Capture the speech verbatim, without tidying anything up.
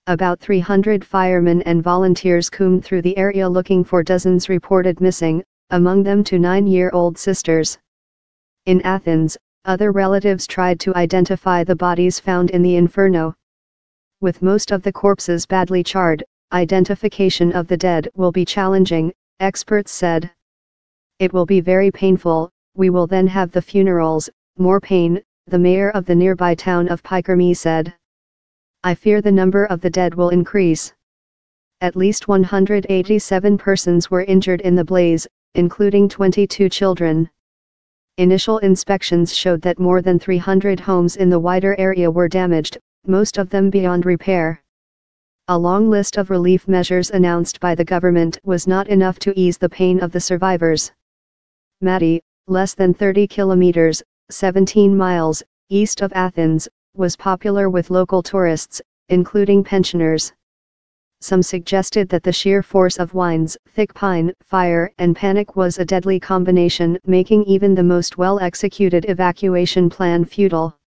About three hundred firemen and volunteers combed through the area looking for dozens reported missing, among them two nine-year-old sisters. In Athens, other relatives tried to identify the bodies found in the inferno. With most of the corpses badly charred, identification of the dead will be challenging, experts said. It will be very painful. We will then have the funerals, more pain, the mayor of the nearby town of Pykerme said. I fear the number of the dead will increase. At least one hundred eighty-seven persons were injured in the blaze, including twenty-two children. Initial inspections showed that more than three hundred homes in the wider area were damaged, most of them beyond repair. A long list of relief measures announced by the government was not enough to ease the pain of the survivors. Mati, less than thirty kilometers, seventeen miles, east of Athens, was popular with local tourists, including pensioners. Some suggested that the sheer force of winds, thick pine, fire and panic was a deadly combination, making even the most well-executed evacuation plan futile.